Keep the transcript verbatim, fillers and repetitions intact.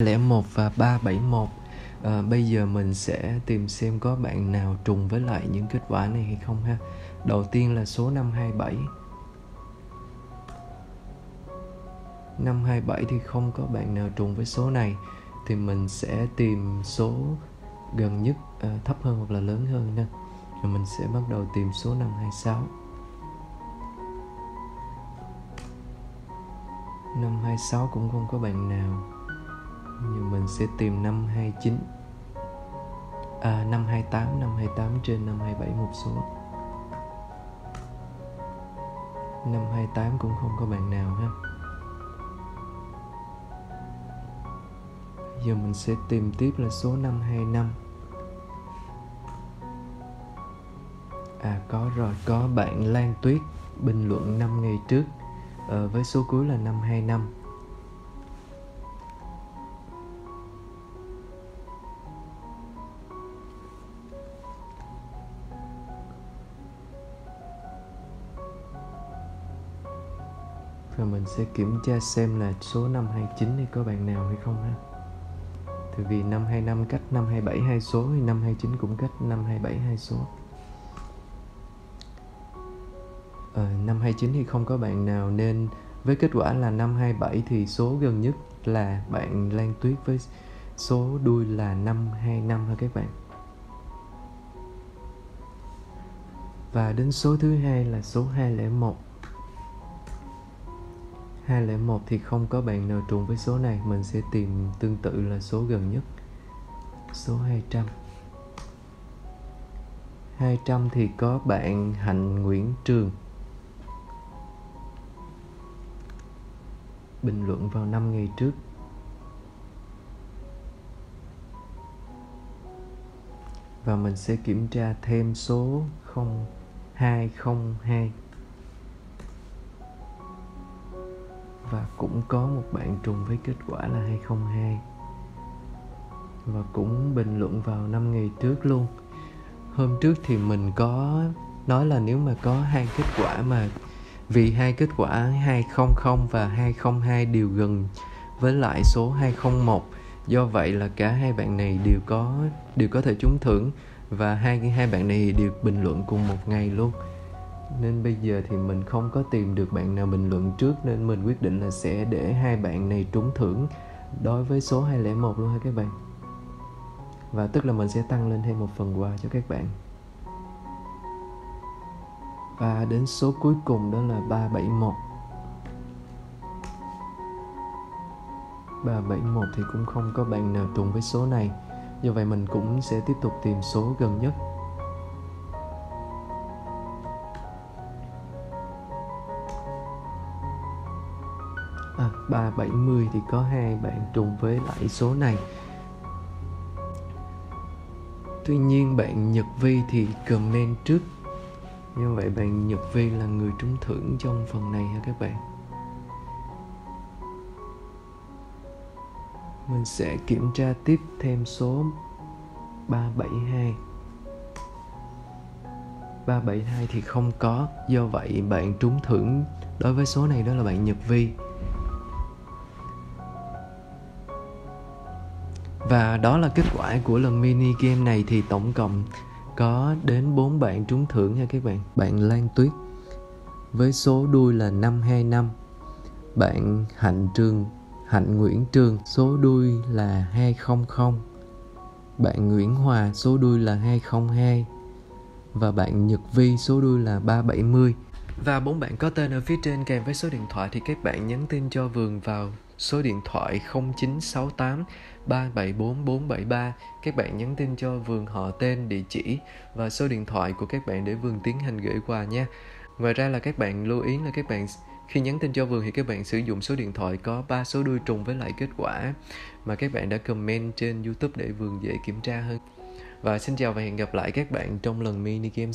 không một và ba bảy một. À, bây giờ mình sẽ tìm xem có bạn nào trùng với lại những kết quả này hay không ha. Đầu tiên là số năm hai bảy. năm hai bảy thì không có bạn nào trùng với số này, thì mình sẽ tìm số gần nhất, à, thấp hơn hoặc là lớn hơn nha. Rồi mình sẽ bắt đầu tìm số năm hai sáu. năm hai sáu cũng không có bạn nào. Nhưng mình sẽ tìm năm hai chín. À, năm hai tám, năm hai tám trên năm hai bảy một số. năm hai tám cũng không có bạn nào ha. Giờ mình sẽ tìm tiếp là số năm hai năm. À, có rồi, có bạn Lan Tuyết bình luận năm ngày trước, à, với số cuối là năm hai năm. Và mình sẽ kiểm tra xem là số năm hai chín thì có bạn nào hay không ha. Tại vì năm hai năm cách năm hai bảy hai số, thì năm hai chín cũng cách năm hai bảy hai số. À, năm hai chín thì không có bạn nào, nên với kết quả là năm hai bảy thì số gần nhất là bạn Lan Tuyết với số đuôi là năm hai năm ha các bạn. Và đến số thứ hai là số hai không một. hai không một thì không có bạn nào trùng với số này, mình sẽ tìm tương tự là số gần nhất, số hai trăm. hai trăm thì có bạn Hạnh Nguyễn Trường bình luận vào năm ngày trước. Và mình sẽ kiểm tra thêm số không hai không hai. Và cũng có một bạn trùng với kết quả là hai không hai. Và cũng bình luận vào năm ngày trước luôn. Hôm trước thì mình có nói là nếu mà có hai kết quả mà vì hai kết quả hai không không và hai không hai đều gần với lại số hai không một, do vậy là cả hai bạn này đều có đều có thể trúng thưởng, và hai hai bạn này đều bình luận cùng một ngày luôn. Nên bây giờ thì mình không có tìm được bạn nào bình luận trước, nên mình quyết định là sẽ để hai bạn này trúng thưởng đối với số hai không một luôn ha các bạn. Và tức là mình sẽ tăng lên thêm một phần quà cho các bạn. Và đến số cuối cùng đó là ba bảy một. ba bảy một thì cũng không có bạn nào trùng với số này, do vậy mình cũng sẽ tiếp tục tìm số gần nhất. À, ba bảy mươi thì có hai bạn trùng với lại số này. Tuy nhiên bạn Nhật Vi thì comment trước, như vậy bạn Nhật Vi là người trúng thưởng trong phần này ha các bạn. Mình sẽ kiểm tra tiếp thêm số ba bảy hai. ba bảy hai thì không có, do vậy bạn trúng thưởng đối với số này đó là bạn Nhật Vi. Và đó là kết quả của lần mini game này, thì tổng cộng có đến bốn bạn trúng thưởng nha các bạn. Bạn Lan Tuyết với số đuôi là năm hai năm. Bạn Hạnh Trường Hạnh Nguyễn Trường số đuôi là hai không không. Bạn Nguyễn Hòa số đuôi là hai không hai. Và bạn Nhật Vi số đuôi là ba bảy mươi. Và bốn bạn có tên ở phía trên kèm với số điện thoại thì các bạn nhắn tin cho Vườn vào số điện thoại không chín sáu tám ba bảy bốn bốn bảy ba. Các bạn nhắn tin cho Vườn họ tên, địa chỉ và số điện thoại của các bạn để Vườn tiến hành gửi quà nha. Ngoài ra là các bạn lưu ý là các bạn khi nhắn tin cho Vườn thì các bạn sử dụng số điện thoại có ba số đuôi trùng với lại kết quả mà các bạn đã comment trên YouTube để Vườn dễ kiểm tra hơn. Và xin chào và hẹn gặp lại các bạn trong lần mini game